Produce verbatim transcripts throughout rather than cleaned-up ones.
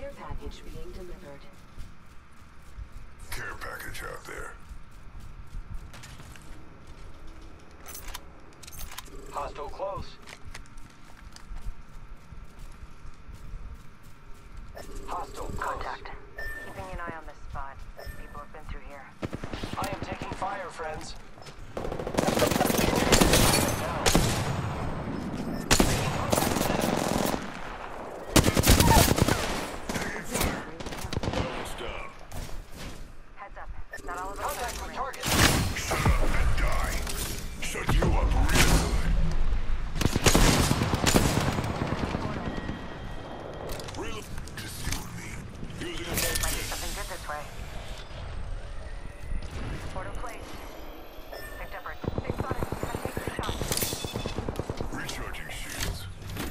care package being delivered. Care package out there. Hostile close. Hostile close. Contact. Keeping an eye on this spot. People have been through here. I am taking fire, friends. Heads up. Not all of us Contact are with target. Shut up and die. Shut you up real good. Real. Just you and me. Using a Might be something good this way. Portal placed. Picked up our big spot. Gotta take the shot. recharging shields.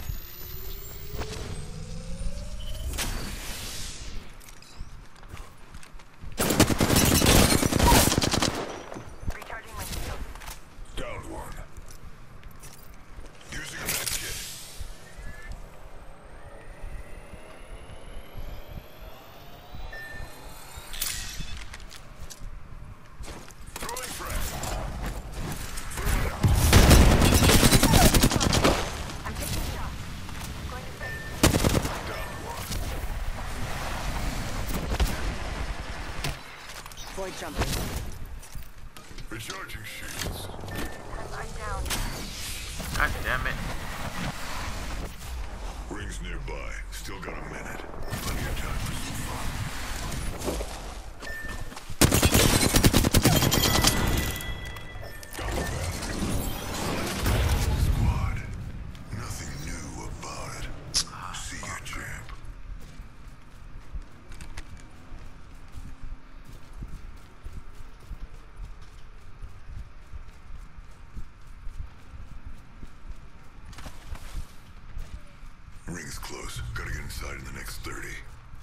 Recharging my shield. Down one. Using a med kit. Throwing frag. Throwing out. I'm taking shots. Going to face. Down one. Void jumping. Recharging shields. I'm down. God damn it. Rings nearby. Still got a minute. Plenty of time for some fun. Got the battery. Squad. Nothing new about it. See you, champ. Ring's close. Gotta get inside in the next thirty.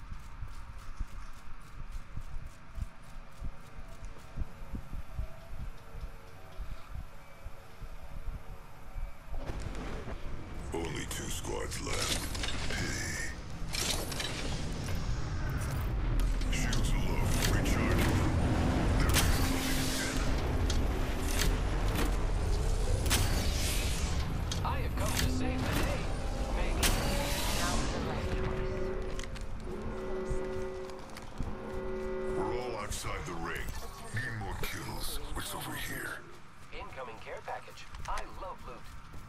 Only two squads left. Pity. Shields are low. Recharging. That ring's closing in ten. I have come to save the day. Maybe. Now is the right choice. We're all outside the ring. Need more kills. What's over here? Incoming care package. I love loot.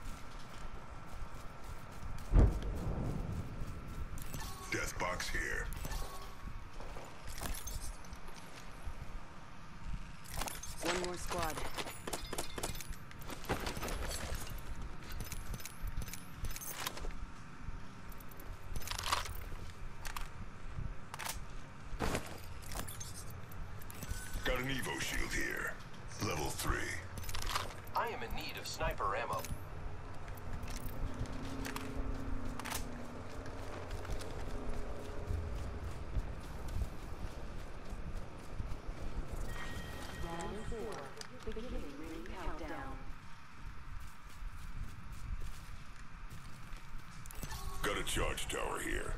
Death box here. One more squad. Got an Evo shield here. Level three. I am in need of sniper ammo. Round four. Beginning ring countdown. Got a charge tower here.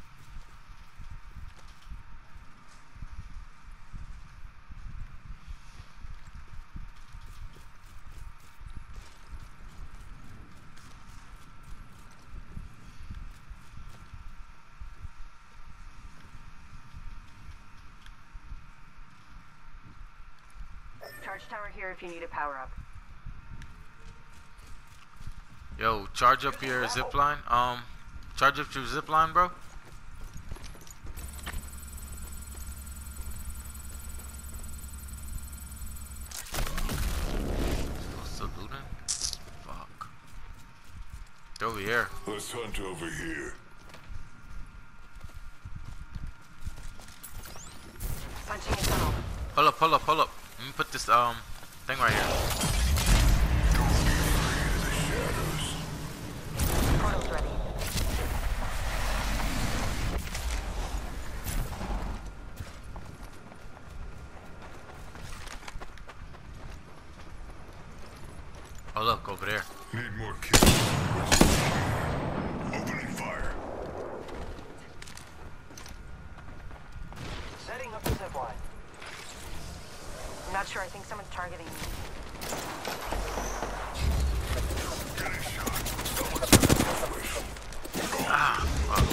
Charge tower here if you need a power up. Yo, charge up your zip line. Um, charge up your zip line, bro. Still looting? Fuck. They're over here. Let's hunt over here. Punching a tunnel. Pull up, pull up, pull up. Let me put this um thing right here. Don't be afraid of the shadows. Portal's ready. Oh look, over there. Need more kills. What's over here? Opening fire. Not sure. I think someone's targeting me. Getting shot. Someone's Ah, fuck.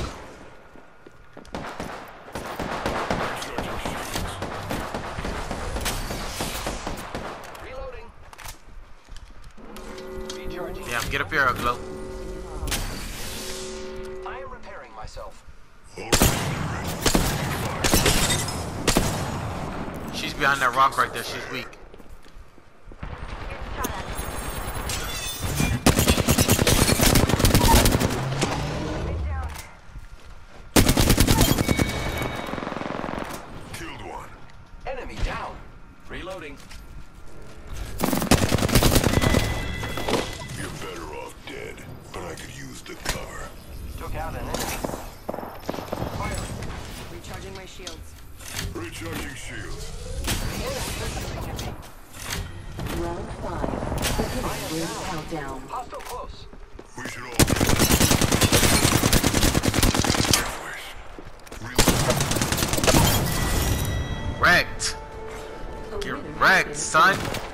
Reloading. Recharging. Damn, get up here, Uglo. I am repairing myself. She's behind that rock right there. She's weak. Getting shot at. Get down. killed one. Enemy down. Reloading. You're better off dead, but I could use the cover. Took out an enemy. Firing. Recharging my shields. Recharging shields. The enemy is shooting at me. Round five. Beginning ring countdown. Hostile close. We should all be. Reload. Wrecked. Get wrecked, son.